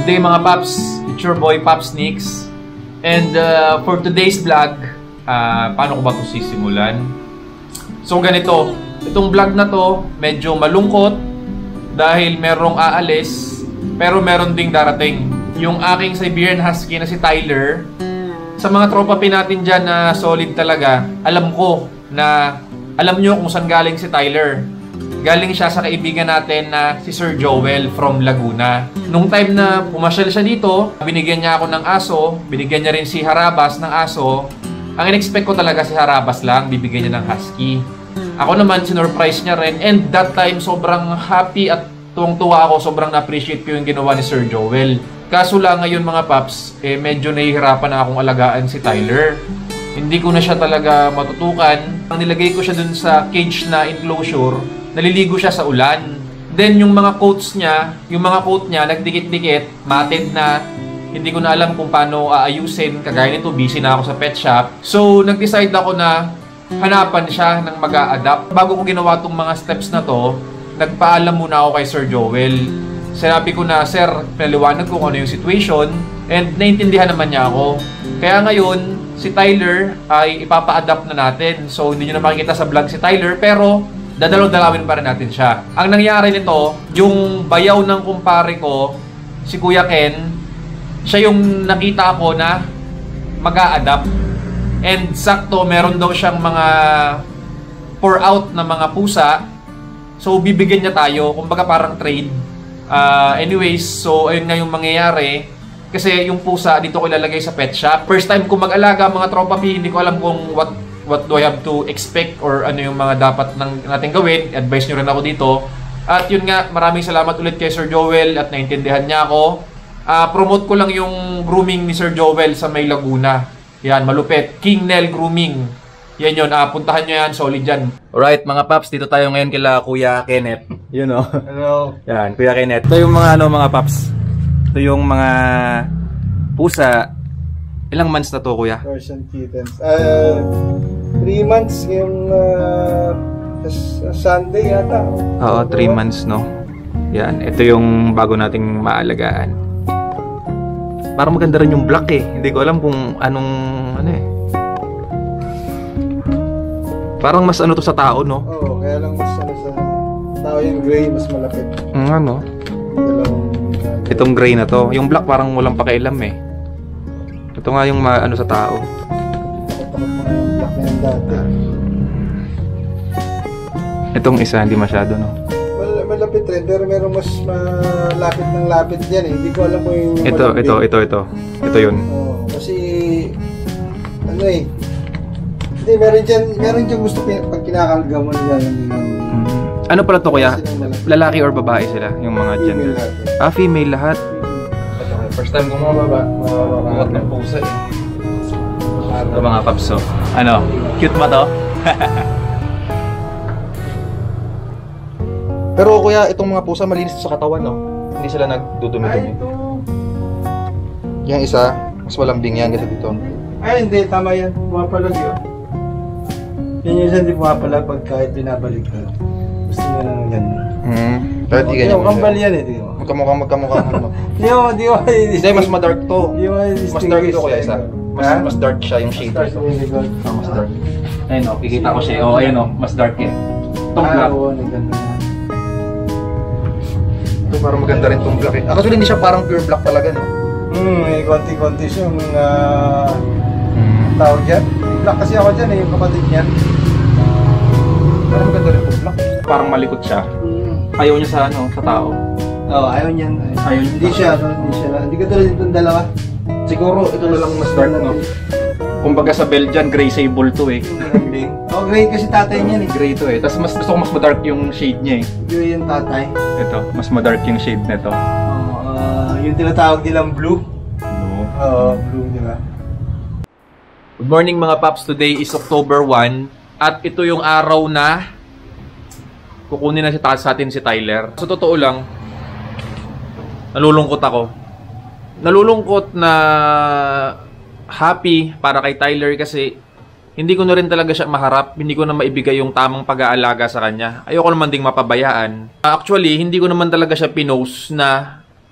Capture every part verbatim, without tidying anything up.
Good day mga Paps, it's your boy Paps Nix. And uh, for today's vlog, uh, paano ko ba ito sisimulan? So ganito, itong vlog na to medyo malungkot dahil merong aalis, pero meron ding darating. Yung aking Siberian Husky na si Tyler, sa mga tropa pin natin dyan na solid talaga, alam ko na alam nyo kung saan galing si Tyler. Galing siya sa kaibigan natin na si Sir Joel from Laguna. Nung time na pumasyal siya dito, binigyan niya ako ng aso, binigyan niya rin si Harabas ng aso. Ang in-expect ko talaga si Harabas lang, bibigyan niya ng Husky. Ako naman, sinurprise niya rin. And that time, sobrang happy at tuwang-tuwa ako, sobrang na-appreciate ko yung ginawa ni Sir Joel. Kaso lang ngayon mga Paps, eh, medyo nahihirapan na akong alagaan si Tyler. Hindi ko na siya talaga matutukan. Ang nilagay ko siya dun sa cage na enclosure, naliligo siya sa ulan. Then yung mga coats niya, yung mga coat niya nagdikit-dikit, matted na. Hindi ko na alam kung paano aayusin. Kagaya nito, busy na ako sa pet shop. So nag-decide ako na hanapan siya ng mag-a-adapt. Bago ko ginawa tong mga steps na to, nagpaalam muna ako kay Sir Joel. Sinabi ko na, Sir, pinaliwanag ko kung ano yung situation and naintindihan naman niya ako. Kaya ngayon, si Tyler ay ipapa-adapt na natin. So hindi nyo na makikita sa vlog si Tyler, pero dadalaw-dalawin pa rin natin siya. Ang nangyari nito, yung bayaw ng kumpare ko, si Kuya Ken, siya yung nakita ko na mag-a-adapt. And sakto, meron daw siyang mga pour out na mga pusa. So, bibigyan niya tayo. Kumbaga parang trade. Uh, anyways, so ayun nga yung mangyayari. Kasi yung pusa, dito ko ilalagay sa pet shop. First time ko mag-alaga, mga tropa P, hindi ko alam kung what what do I have to expect or ano yung mga dapat nang, natin gawin. Advice nyo rin ako dito. At yun nga, maraming salamat ulit kay Sir Joel at naintindihan niya ako. Uh, promote ko lang yung grooming ni Sir Joel sa May Laguna. Yan, malupit. King Nel Grooming. Yan yun, uh, puntahan nyo yan, solid yan. Alright mga Paps, dito tayo ngayon kila Kuya Kenneth. Yun o. Hello. Yan, Kuya Kenneth. Ito yung mga ano mga Paps. Ito yung mga pusa. Ilang months na to, Kuya? Persian kittens. Uh, three months yung uh, Sunday yata. Oo, three months, no? Yan, ito yung bago nating maalagaan. Parang maganda rin yung black eh. Hindi ko alam kung anong, ano eh. Parang mas ano to sa tao, no? Oo, kaya lang mas ano sa tao yung gray, mas malapit. Mm, ano? Dalawang, uh, Itong gray na to. Yung black parang walang pakialam eh. Ito nga yung ma ano sa tao. Takot mga yung black na yung dati. Itong isa hindi masyado, no? Mal malapit rin, pero meron mas malapit ng lapit dyan eh. Hindi ko alam kung yung Ito, malapit. ito, ito, ito. Ito yun. Oo, kasi ano eh. Hindi, meron dyan, meron dyan gusto pag kinakalga mo nila. Hmm. Ano pala to, Kuya? Lalaki or babae sila? Yung mga gender? Ah, female lahat. First time ko mababa, mababa ng pusa eh. Ito mga Paps, so. Ano? Cute ba to? Pero Kuya, itong mga pusa malinis sa katawan, no? Hindi sila nagdudumi-dumi. Yung isa, mas malambing yan kasi dito. Ay, hindi. Tama yan. Pumapalag yun. Yan yung isa hindi pumapalag pag kahit binabalik ka. Gusto niya lang yan. Hmm. Pero di ganyan mo siya. Kambal yan eh. Di mo. Magkamukha, magkamukha mo. Di mo, di mo. Hindi, mas madark to. Di mo. Mas dark ito Kuya isa. Mas, mas dark siya yung shade nito. Ah, mas dark. Ayun o, kikita ko siya. O, ayun o, mas dark eh. Itong black. Oo, naganda. Ito parang maganda rin itong black eh. Actually, hindi siya parang pure black talaga, no? Hmm, may konti-konti siya yung uh, tawag dyan. Black kasi ako dyan eh, yung kapatid niyan. Parang maganda rin itong black. Parang malikot siya. Ayaw niya sa ano, sa tao. Oo, oh, ayaw niyan. Ayaw niya. Hindi siya, no? Hindi siya. Hindi ka tulad itong dalawa. Siguro, ito na lang mas dark, no? Kumbaga sa Belgian, gray sable to eh. Oh, gray kasi tatay niyan eh. Gray to eh. Tapos mas gusto ko mas madark yung shade niya eh. Gray yung tatay. Ito, mas madark yung shade nito. Oo, uh, yung tinatawag nilang blue. No. Oo, blue nila. Good morning mga Paps. Today is October first. At ito yung araw na kukunin na si sa atin si Tyler. Sa totoo lang, nalulungkot ako. Nalulungkot na happy para kay Tyler kasi hindi ko na rin talaga siya maharap. Hindi ko na maibigay yung tamang pag-aalaga sa kanya. Ayoko naman ding mapabayaan. Actually, hindi ko naman talaga siya pinost na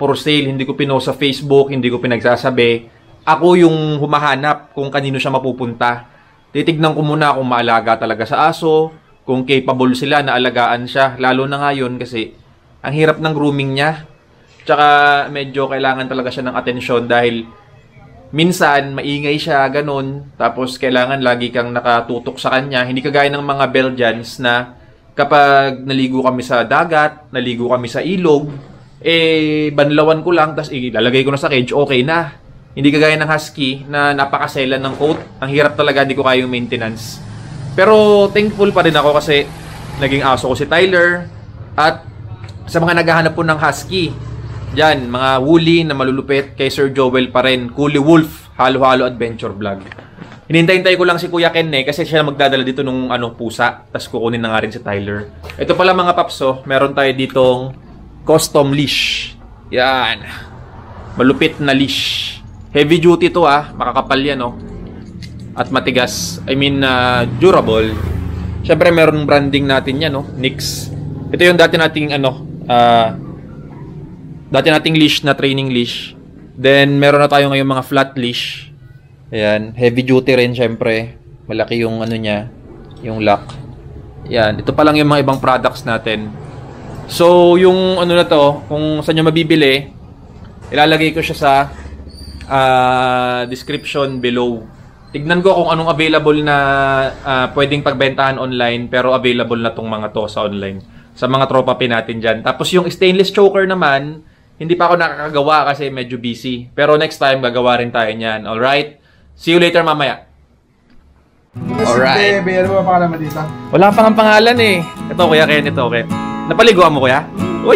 for sale. Hindi ko pinost sa Facebook, hindi ko pinagsasabi. Ako yung humahanap kung kanino siya mapupunta. Titignan ko muna kung maalaga talaga sa aso, kung capable sila na alagaan siya. Lalo na ngayon kasi ang hirap ng grooming niya. Tsaka medyo kailangan talaga siya ng atensyon dahil minsan maingay siya, ganun. Tapos kailangan lagi kang nakatutok sa kanya. Hindi kagaya ng mga Belgians na kapag naligo kami sa dagat, naligo kami sa ilog, eh banlawan ko lang, tapos ilalagay ko na sa cage, okay na. Hindi kagaya ng husky na napakaselan ng coat. Ang hirap talaga, hindi ko kaya yung maintenance. Pero thankful pa rin ako kasi naging aso ko si Tyler. At sa mga naghahanap po ng husky, dyan, mga woolly na malulupit, kay Sir Joel pa rin. Coolie Wolf, Halo-Halo Adventure Vlog. Hinintay-hintay ko lang si Kuya Ken eh, kasi siya magdadala dito nung ano, pusa. Tapos kukunin na nga rin si Tyler. Ito pala mga papso, meron tayo ditong custom leash. Yan. Malupit na leash. Heavy duty to ah, makakapal yan oh. At matigas, I mean uh, durable. Syempre meron branding natin yan oh, Nix. Ito yung dati nating ano, uh, dati nating leash na training leash. Then meron na tayo ngayon mga flat leash. Ayan, heavy duty rin syempre. Malaki yung ano niya, yung lock. Ayan, ito pa lang yung mga ibang products natin. So yung ano na to, kung saan nyo mabibili, ilalagay ko siya sa Uh, description below. Tignan ko kung anong available na uh, pwedeng pagbentahan online, pero available na tong mga to sa online. Sa mga tropa pin natin dyan. Tapos yung stainless choker naman, hindi pa ako nakakagawa kasi medyo busy. Pero next time, gagawa rin tayo niyan. Alright? See you later mamaya. Alright. May ano ba pangalan mo dito? Wala pang ang pangalan eh. Ito kuya Ken, ito okay. Napaliguan mo kuya? Uy!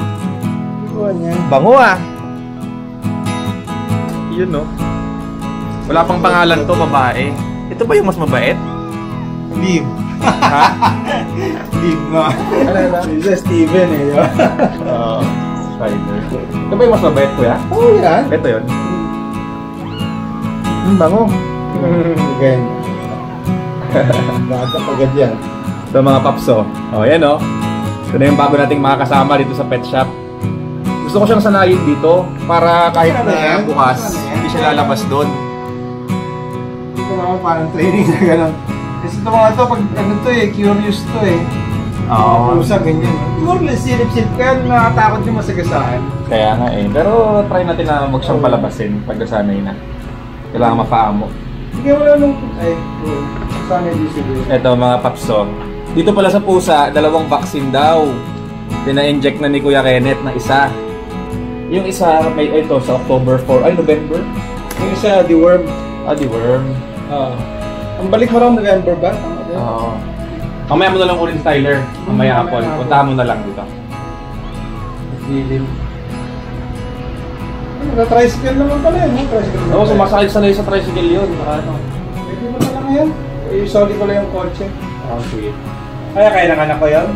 Bango ah! Yun no. Wala pang pangalan to, babae. Ito ba yung mas mabait? Liv. Ha? Liv mo. Ano ba? Isa Steven eh. Oo. Spider. Ito ba yung mas mabait kuya? Oo oh, yan. Ito yun. Hmm, bango. Again. Lahat agad yan. Ito mga papso. O yan o. Ito na yung bago nating makakasama dito sa pet shop. Gusto ko siyang sanayin dito para kahit na bukas, hindi siya lalabas doon. Ito naman parang training na gano'n. Kasi ito mga to, pag ano to eh, curious to eh. Oo. Pusa, ganyan. Siguro lang silip-silip kaya nakatakot yung masagasaan. Kaya nga eh. Pero try natin na huwag siyang palabasin pag nasanay na. Kailangan mapaamo. Sige, wala nung... Ay, sanay din siguro. Ito mga papso. Dito pala sa pusa, dalawang vaccine daw. Pina-inject na ni Kuya Kenneth na isa. Yung isa, may ito sa October four, ay November? Yung isa, deworm. Ah, deworm. Oo. Ang balik mo raw November ba? Oo. Mamaya mo na lang ulit si Tyler. Mamaya hapon. Puntahan mo na lang dito. Feeling. Naka-tricycle naman pala yun. Tricycle. Oo, sumasakit sanay sa tricycle yun. Ano? Pwede mo na lang yan. I-solid ko lang yung kotse. Ah, sige. Kaya kaya ng anak ko yun?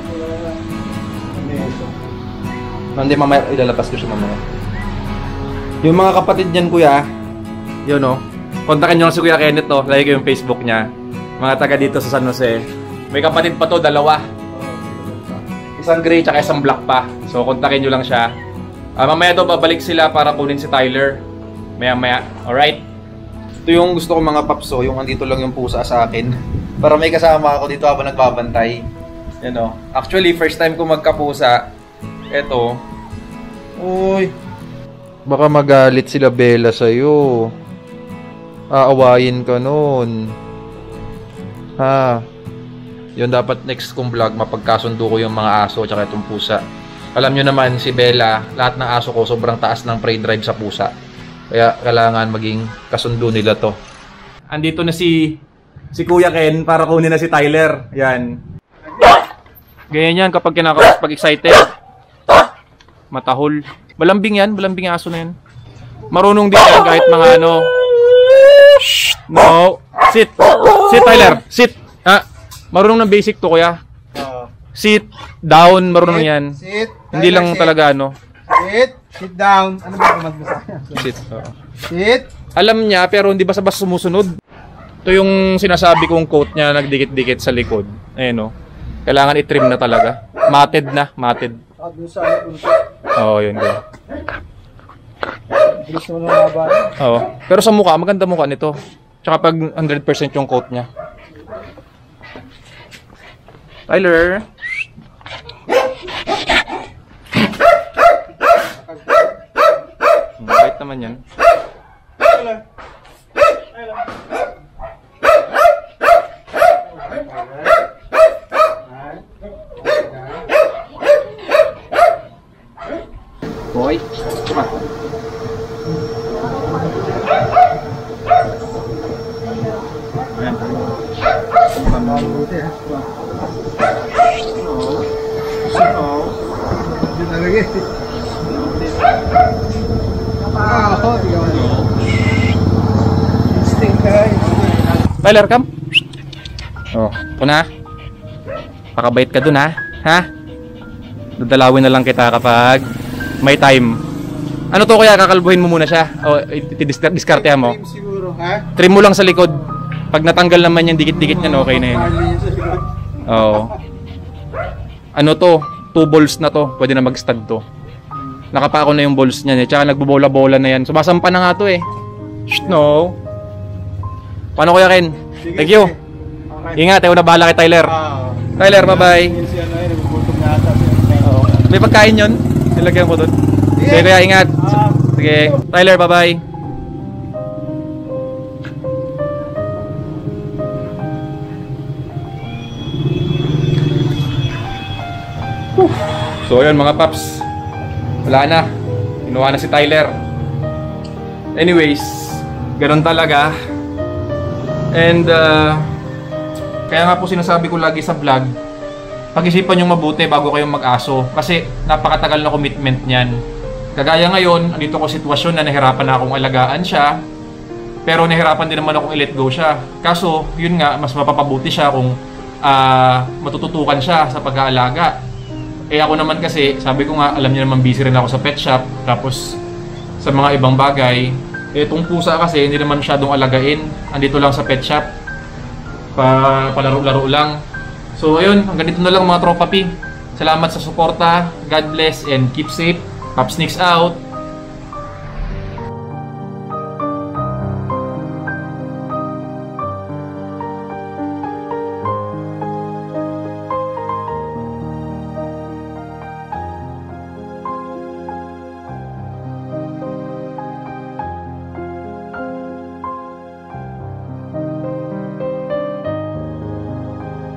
Hindi, mamaya ilalabas ko siya mamaya. Yung mga kapatid niyan kuya, yun o. Kontakin nyo lang si Kuya Kenneth to. Lagi ko yung Facebook niya. Mga taga dito sa San Jose. May kapatid pa to, dalawa. Isang gray tsaka isang black pa. So kontakin nyo lang siya. Uh, mamaya to babalik sila para kunin si Tyler. Maya maya. Alright? Ito yung gusto ko mga papso. Yung andito lang yung pusa sa akin. Para may kasama ako dito habang nagbabantay. Yan o. Actually, first time ko magkapusa. Eto. Uy. Baka magalit sila Bella sa'yo. Aawayin ka nun. Ha. Yun dapat next kong vlog, mapagkasundo ko yung mga aso at itong pusa. Alam nyo naman, si Bella, lahat ng aso ko sobrang taas ng prey drive sa pusa. Kaya kailangan maging kasundo nila to. Andito na si si Kuya Ken para kunin na si Tyler. Yan. Ganyan yan kapag kinakapas pag excited. Matahol. Balambing yan, balambing aso na yan. Marunong din yan kahit mga ano. Shh, no. Sit. Sit Tyler, sit. Ah, marunong ng basic to kuya. Sit, down, marunong yan. Sit. Hindi lang talaga ano. Sit. Sit down. Ano ba kumad mo sa akin? Sit. Oo. Sit. Alam niya pero hindi basta-basta sumusunod. Ito yung sinasabi kong quote niya, nagdikit-dikit sa likod. Ayan o. Kailangan i-trim na talaga. Matted na, matted. At dun sa ano, punta. Oo, yun ko. Bilis naman ang haba. Oo. Pero sa mukha, maganda mukha nito. Tsaka pag one hundred percent yung coat niya. Tyler! Mabait naman yan. Boy, come on. Mabuti ha. Oo. Hindi talaga eh. Ah, oh, ikaw ano. Instinct ka eh. Tyler, come. Oh, ito na. Pakabait ka dun ha. Ha? Dadalawin na lang kita kapag may time. Ano to kuya? Kakalbuhin mo muna siya? O i-diskartehan mo? Trim siguro, ha? Trim mo lang sa likod. Pag natanggal naman yung dikit-dikit niyan, okay na yun. Oo. Ano to? Two balls na to. Pwede na mag-stud to. Nakapako na yung balls niyan eh. Tsaka nagbobola-bola na yan. Sumasampa na nga to eh. Shh, no. Paano kuya Ken? Thank you. Ingat, ayaw na bahala kay Tyler. Tyler, bye-bye. May pagkain yun? Nilagyan ko doon. Sige kuya, ingat. Sige. Tyler, bye-bye. So yun mga paps, wala na, kinuha na si Tyler. Anyways, ganun talaga. And uh, kaya nga po sinasabi ko lagi sa vlog, pag-isipan nyo mabuti bago kayong mag-aso. Kasi napakatagal na commitment niyan. Kagaya ngayon, andito ko sitwasyon na nahirapan na akong alagaan siya, pero nahirapan din naman akong i-let go siya. Kaso, yun nga, mas mapapabuti siya kung uh, matututukan siya sa pag-aalaga. Eh ako naman kasi, sabi ko nga, alam niyo naman busy rin ako sa pet shop, tapos sa mga ibang bagay. Eh itong pusa kasi, hindi naman masyadong alagain. Andito lang sa pet shop, pa palaro-laro lang. So ayun, hanggang dito na lang mga tropa P. Salamat sa suporta, God bless and keep safe. Popsnicks out!